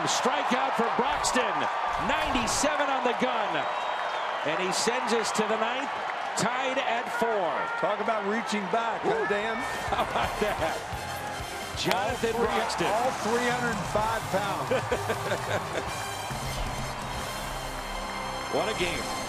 strikeout for Broxton. 97 on the gun. And he sends us to the ninth, tied at 4. Talk about reaching back, huh, Dan? How about that? Jonathan Broxton. All 305 pounds. What a game.